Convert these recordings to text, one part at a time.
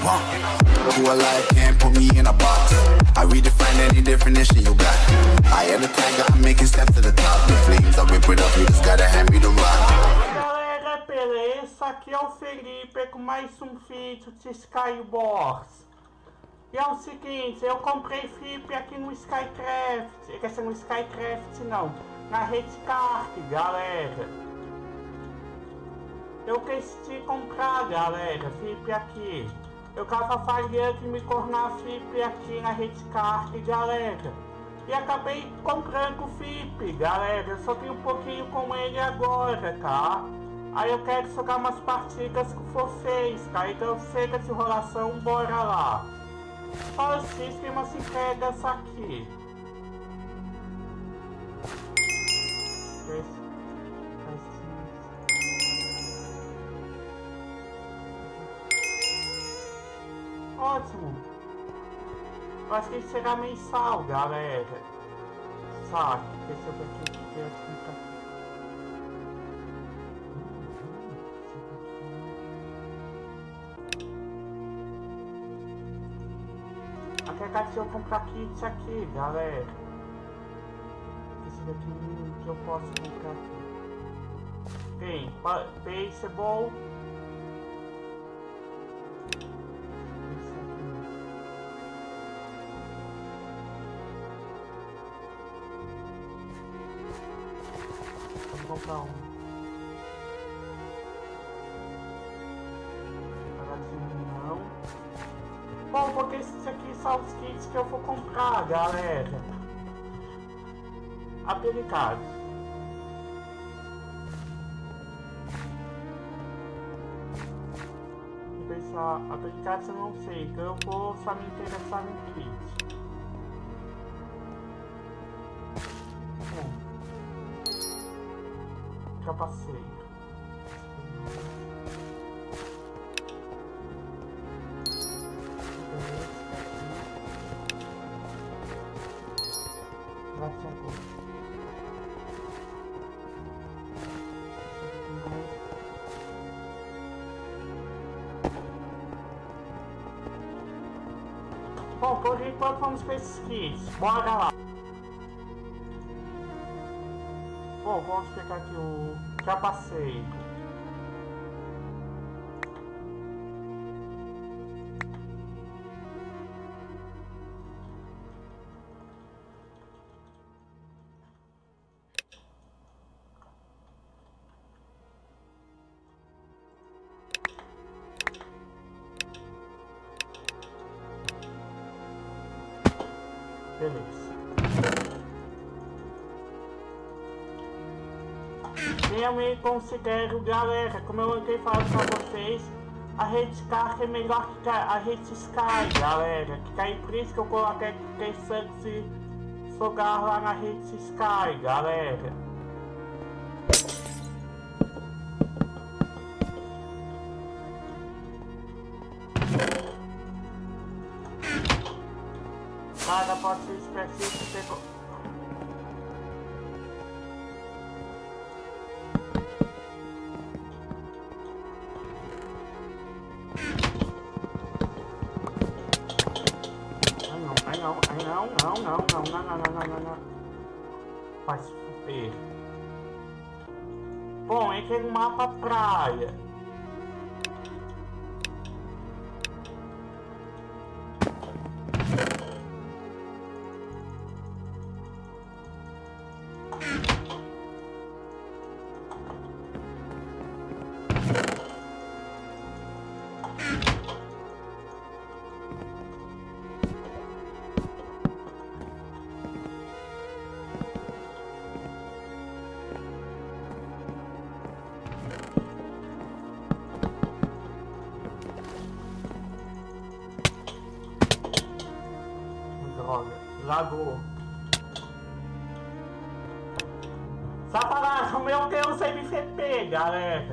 punk. Who alive can't put me in a box. I redefine any definition you got. I am the tiger, I'm making steps to the top. The flames, I whip it up, you just gotta hand me the rock. Galera, beleza? Aqui é o Felipe com mais um vídeo de Skywars. E é o seguinte, eu comprei flip aqui no Skycraft. Quer dizer, no Skycraft não, na Redcard, galera. Eu decidi comprar, galera, flip aqui. Eu tava falhando em me tornar flip aqui na Redcard, galera. E acabei comprando o flip, galera. Eu só tenho um pouquinho com ele agora, tá? Aí eu quero jogar umas partidas com vocês, tá? Então chega de enrolação, bora lá. Só assistem umas entregas aqui. Ótimo. Eu acho que será mensal, galera. Sabe? Deixa eu ver aqui o que eu tenho. Até que eu comprar kit aqui, galera. Esse daqui que eu posso comprar aqui. Tem Baseball. Vamos comprar um. Bom, porque esses aqui são os kits que eu vou comprar, galera. Apelicados. Vou pensar, apelicados eu não sei, então eu vou só me interessar no kit. Bom. Capacete. Bom, por enquanto vamos para esses kits. Bora lá. Bom, vamos pegar aqui o capacete. Beleza. Eu me considero, galera, como eu andei falando pra vocês, a Redcard é melhor que a Redsky, galera. Que aí por isso que eu coloquei pensando se jogar lá na Redsky, galera. Cada pode ser específico. Não. Vai se fuder. Bom, entrei no mapa praia. Lagou. Satanás, o meu Deus, MVP, galera.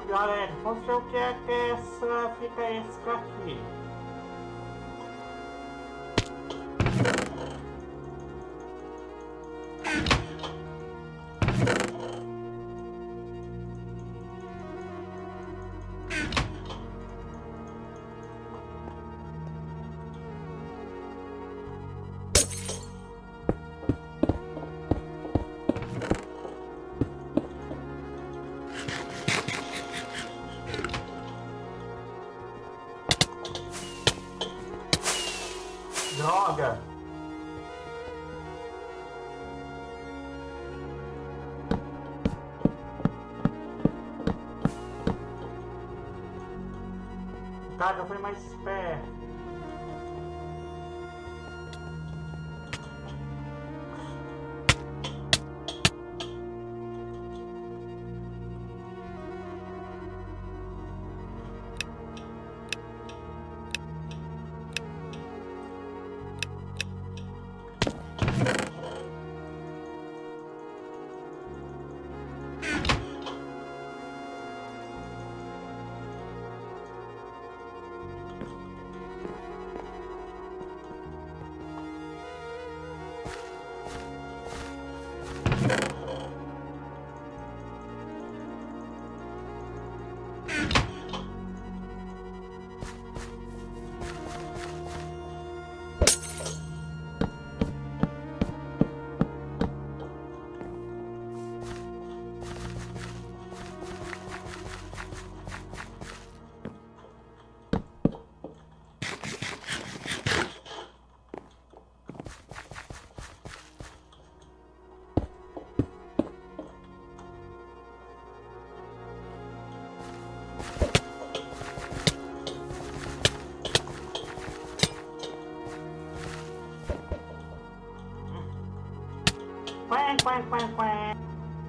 galera. Vamos ver o que é que essa fica extra aqui. Droga! O cara foi mais esperto. Quen.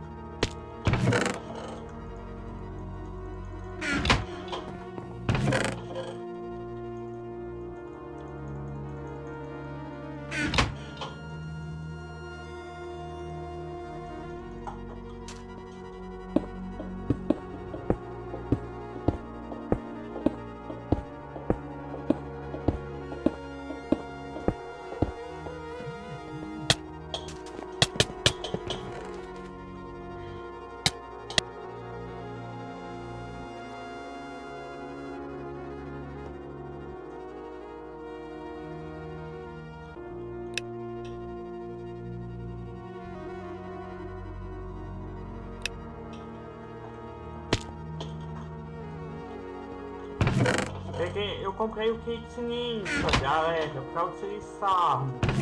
Eu comprei o kit ninja, galera, pra utilizar.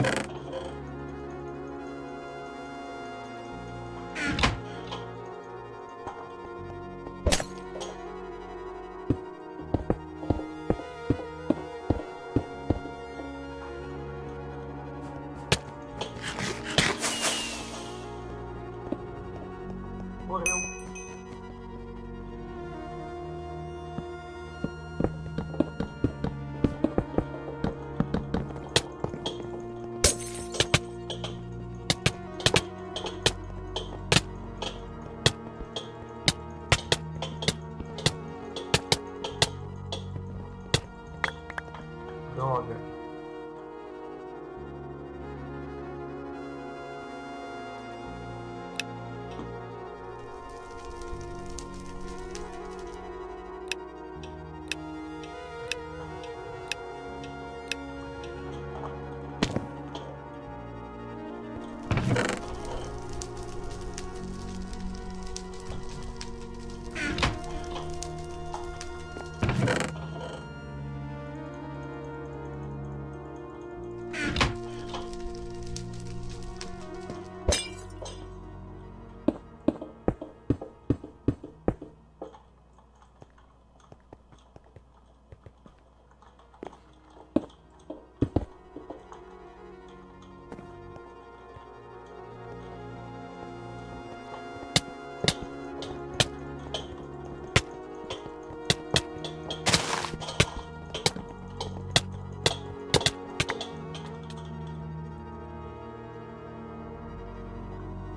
Morreu.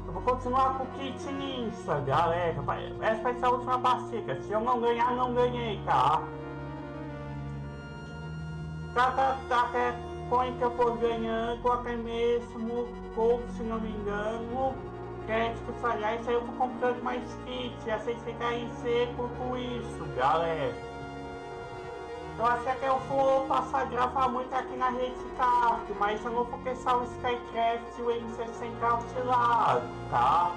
Eu vou continuar com o kit ninja, galera. Essa vai ser a última partida. Se eu não ganhar, não ganhei, tá? Cada coin que eu for ganhando, até mesmo gol, se não me engano, crédito falhar, isso aí eu vou comprando mais kits. E vocês ficarem seco com isso, galera. Eu achei que eu vou passar a gravar muito aqui na Redcard, mas eu não vou começar o Skycraft e o MC100 cautelado, tá?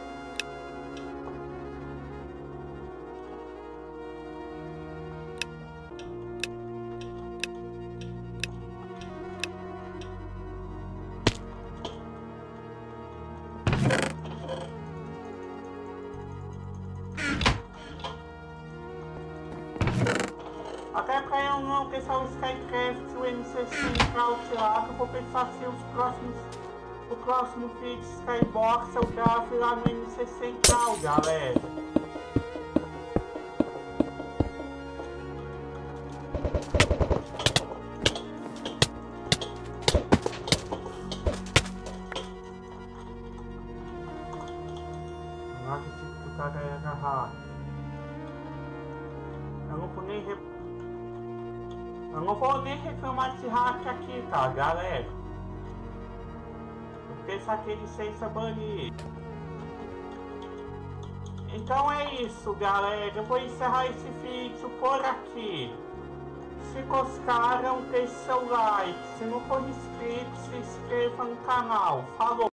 Até pra eu não pensar o Skycraft e o MC100 cautelado, eu vou pensar se o próximo feed Skybox eu gravo lá no MC100 Cal, galera. Não acredito que o cara ia agarrar. Eu não vou nem reclamar de hack aqui, tá, galera? Porque isso aqui é licença banida. Então é isso, galera. Eu vou encerrar esse vídeo por aqui. Se gostaram, deixe seu like. Se não for inscrito, se inscreva no canal. Falou!